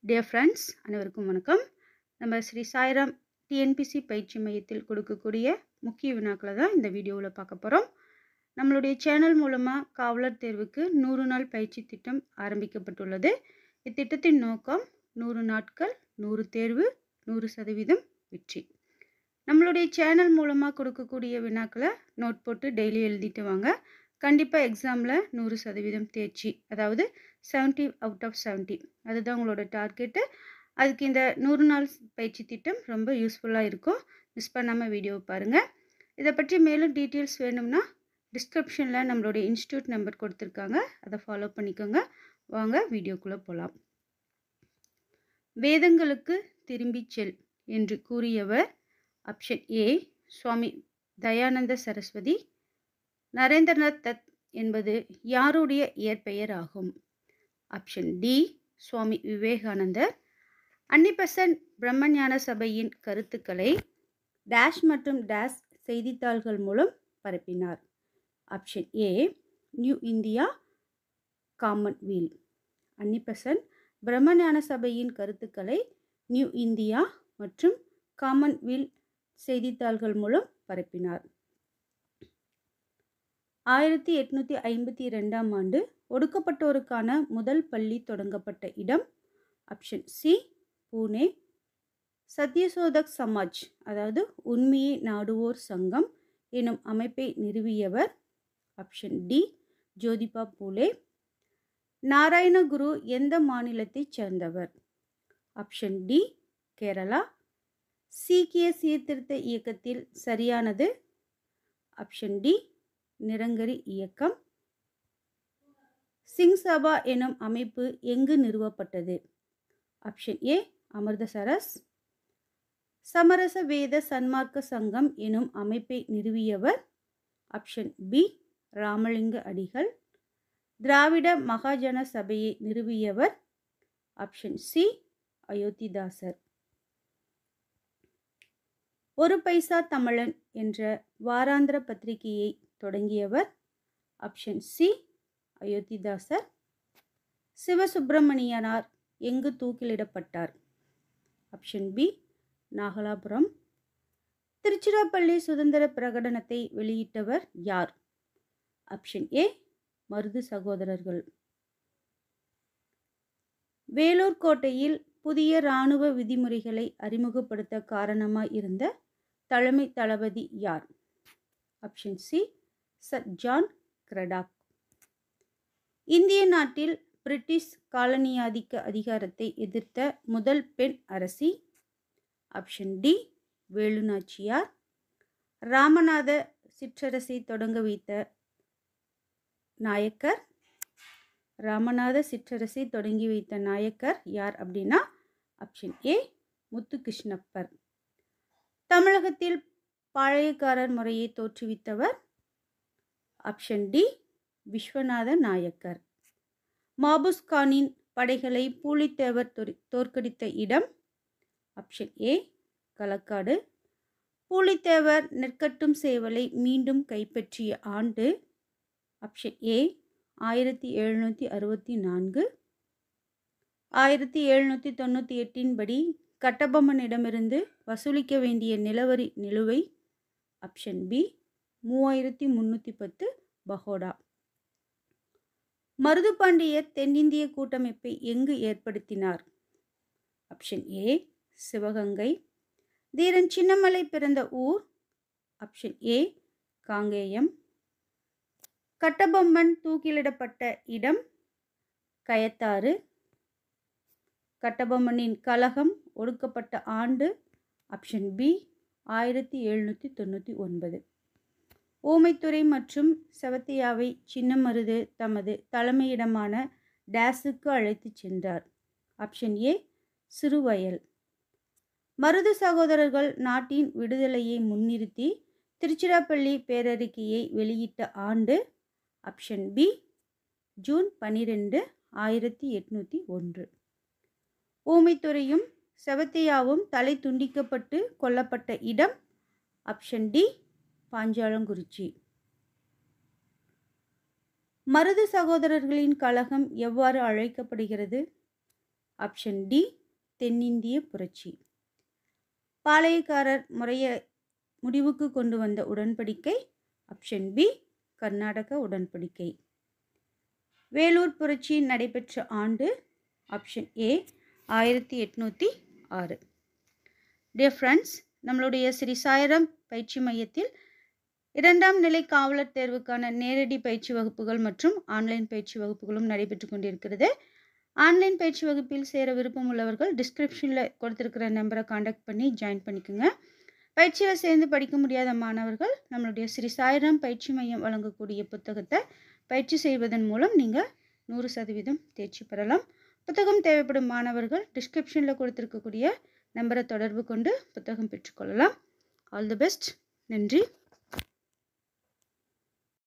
Dear friends அனைவருக்கும் வணக்கம். நம்ம ஸ்ரீ சாய்ராம் டிஎன்பிசி பயிற்சி மையத்தில் கொடுக்கக்கூடிய முக்கிய வினாக்களை தான் இந்த வீடியோவில் பார்க்க போகிறோம். நம்மளுடைய சேனல் மூலமாக காவலர் தேர்வுக்கு 100 நாள் பயிற்சி திட்டம் ஆரம்பிக்கப்பட்டுள்ளது. இத்திட்டத்தின் நோக்கம் 100 நாட்கள் 100 தேர்வு 100% வெற்றி. நம்மளுடைய சேனல் மூலமாக கொடுக்கக்கூடிய வினாக்களை நோட் போட்டு டெய்லி எழுதிட்டு வாங்க. கண்டிப்பாக எக்ஸாமில் 100% தேர்ச்சி, அதாவது 70 அவுட் ஆஃப் 70, அதுதான் உங்களோட டார்கெட்டு. அதுக்கு இந்த 100 நாள் பயிற்சி திட்டம் ரொம்ப யூஸ்ஃபுல்லாக இருக்கும். மிஸ் பண்ணாமல் வீடியோவை பாருங்கள். இதை பற்றி மேலும் டீட்டெயில்ஸ் வேணும்னா டிஸ்கிரிப்ஷனில் நம்மளுடைய இன்ஸ்டியூட் நம்பர் கொடுத்துருக்காங்க, அதை ஃபாலோ பண்ணிக்கோங்க. வாங்க வீடியோக்குள்ளே போகலாம். வேதங்களுக்கு திரும்பி செல் என்று கூறியவர் ஆப்ஷன் ஏ சுவாமி தயானந்த சரஸ்வதி. நரேந்திரநாத் தத் என்பது யாருடைய இயற்பெயர் ஆகும்? Option D Swami Vivekanandar. Annie Besant பிரம்மஞான சபையின் கருத்துக்களை டேஷ் மற்றும் டேஷ் செய்தித்தாள்கள் மூலம் பரப்பினார். Option A New India Commonweal. Annie Besant பிரம்மஞான சபையின் கருத்துக்களை நியூ இந்தியா மற்றும் காமன்வீல் செய்தித்தாள்கள் மூலம் பரப்பினார். 1852ஆம் ஆண்டு ஒடுக்கப்பட்டோருக்கான முதல் பள்ளி தொடங்கப்பட்ட இடம்? Option C Pune. சத்யசோதக் சமாஜ், அதாவது உண்மையை நாடுவோர் சங்கம் எனும் அமைப்பை நிறுவியவர்? Option D Jyotiba Phule. நாராயணகுரு எந்த மாநிலத்தைச் சேர்ந்தவர்? Option D Kerala. சீக்கிய சீர்திருத்த இயக்கத்தில் சரியானது? ஆப்ஷன் டி நிரங்கரி இயக்கம். சிங் சபா எனும் அமைப்பு எங்கு நிறுவப்பட்டது? Option A Amritsar. சமரச வேத சன்மார்க்க சங்கம் எனும் அமைப்பை நிறுவியவர்? ஆப்ஷன் பி ராமலிங்க அடிகள். திராவிட மகாஜன சபையை நிறுவியவர்? Option C Iyothee Thass. ஒரு பைசா தமிழன் என்ற வாராந்திர பத்திரிகையை தொடங்கியவர்? Option C Ayothidasar. சிவசுப்பிரமணியனார் எங்கு தூக்கிலிடப்பட்டார்? Option B Nagalapuram. திருச்சிராப்பள்ளி சுதந்திர பிரகடனத்தை வெளியிட்டவர் யார்? ஆப்ஷன் ஏ மருது சகோதரர்கள். வேலூர் கோட்டையில் புதிய இராணுவ விதிமுறைகளை அறிமுகப்படுத்த காரணமாய் இருந்த தலைமை தளபதி யார்? Option C sir John Cradock. இந்திய நாட்டில் பிரிட்டிஷ் காலனியாதிக்க அதிகாரத்தை எதிர்த்த முதல் பெண் அரசி? Option D Velu Nachiyar. ராமநாத சிற்றரசை தொடங்க வைத்த நாயக்கர்? ராமநாத சிற்றரசை தொடங்கி வைத்த நாயக்கர் யார் அப்படின்னா ஆப்ஷன் ஏ முத்துகிருஷ்ணப்பர். தமிழகத்தில் பாளையக்காரர் முறையை தோற்றுவித்தவர்? Option D Viswanatha Nayakkar. மாபுஸ் கானின் படைகளை பூலித்தேவர் தோற்கடித்த இடம்? Option A Kalakkadu. பூலித்தேவர் நெற்கட்டும் சேவலை மீண்டும் கைப்பற்றிய ஆண்டு? Option A 1764. 1798 படி கட்டபொம்மனிடமிருந்து வசூலிக்க வேண்டிய நிலவரி நிலுவை? Option B 3310 pakoda. மருதுபாண்டியர் தென்னிந்திய கூட்டமைப்பை எங்கு ஏற்படுத்தினார்? Option A Sivaganga. தீரன் சின்னமலை பிறந்த ஊர்? Option A Kangeyam. கட்டபொம்மன் தூக்கிலிடப்பட்ட இடம்? கயத்தாறு. கட்டபொம்மனின் கலகம் ஒடுக்கப்பட்ட ஆண்டு? Option B 1799. ஊமைத்துறை மற்றும் செவத்தியாவை சின்னமருது தமது தலைமையிடமான டேஸுக்கு அழைத்து சென்றார்? Option A Siruvayal. மருது சகோதரர்கள் நாட்டின் விடுதலையை முன்னிறுத்தி திருச்சிராப்பள்ளி பேரறிக்கையை வெளியிட்ட ஆண்டு? Option B June 12, 1801. ஊமைத்துறையும் செவத்தியாவும் தலை துண்டிக்கப்பட்டு கொல்லப்பட்ட இடம்? Option D Panchalankurichi. மருது சகோதரர்களின் கழகம் எவ்வாறு அழைக்கப்படுகிறது? ஆப்ஷன் டி தென்னிந்திய புரட்சி. பாளையக்காரர் முறையை முடிவுக்கு கொண்டு வந்த உடன்படிக்கை. ஆப்ஷன் பி கர்நாடக உடன்படிக்கை. வேலூர் புரட்சி நடைபெற்ற ஆண்டு. Option A 1806. டியர் ஃப்ரெண்ட்ஸ், நம்மளுடைய ஸ்ரீ சாய்ராம் பயிற்சி மையத்தில் 2ஆம் நிலை காவலர் தேர்வுக்கான நேரடி பயிற்சி வகுப்புகள் மற்றும் ஆன்லைன் பயிற்சி வகுப்புகளும் நடைபெற்று கொண்டிருக்கிறது. ஆன்லைன் பயிற்சி வகுப்பில் சேர விருப்பம் உள்ளவர்கள் டிஸ்கிரிப்ஷனில் கொடுத்துருக்கிற நம்பரை காண்டாக்ட் பண்ணி ஜாயின் பண்ணிக்கோங்க. பயிற்சியில் சேர்ந்து படிக்க முடியாத மாணவர்கள் நம்மளுடைய ஸ்ரீ சாய்ராம் பயிற்சி மையம் வழங்கக்கூடிய புத்தகத்தை பயிற்சி செய்வதன் மூலம் நீங்கள் 100% தேர்ச்சி பெறலாம். புத்தகம் தேவைப்படும் மாணவர்கள் டிஸ்கிரிப்ஷனில் கொடுத்துருக்கக்கூடிய நம்பரை தொடர்பு கொண்டு புத்தகம் பெற்றுக்கொள்ளலாம். All the best. நன்றி.